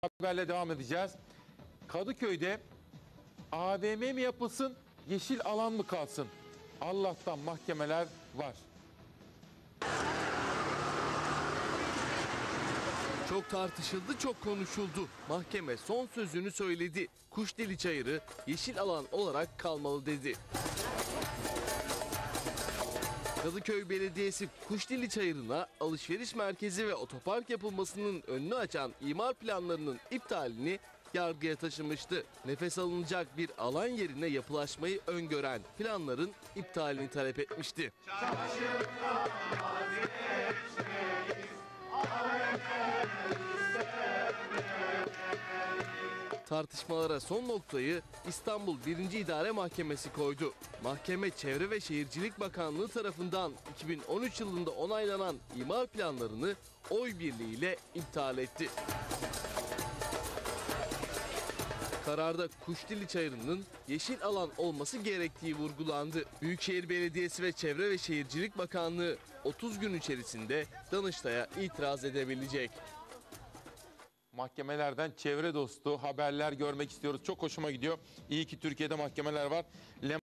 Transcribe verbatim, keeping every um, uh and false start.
Haberle devam edeceğiz. Kadıköy'de A V M mi yapılsın, yeşil alan mı kalsın? Allah'tan mahkemeler var. Çok tartışıldı, çok konuşuldu. Mahkeme son sözünü söyledi. Kuşdili Çayırı yeşil alan olarak kalmalı dedi. Kadıköy Belediyesi Kuşdili Çayırı'na alışveriş merkezi ve otopark yapılmasının önünü açan imar planlarının iptalini yargıya taşımıştı. Nefes alınacak bir alan yerine yapılaşmayı öngören planların iptalini talep etmişti. Tartışmalara son noktayı İstanbul birinci İdare Mahkemesi koydu. Mahkeme Çevre ve Şehircilik Bakanlığı tarafından iki bin on üç yılında onaylanan imar planlarını oy birliğiyle iptal etti. Kararda Kuşdili Çayırı'nın yeşil alan olması gerektiği vurgulandı. Büyükşehir Belediyesi ve Çevre ve Şehircilik Bakanlığı otuz gün içerisinde Danıştay'a itiraz edebilecek. Mahkemelerden çevre dostu haberler görmek istiyoruz. Çok hoşuma gidiyor. İyi ki Türkiye'de mahkemeler var.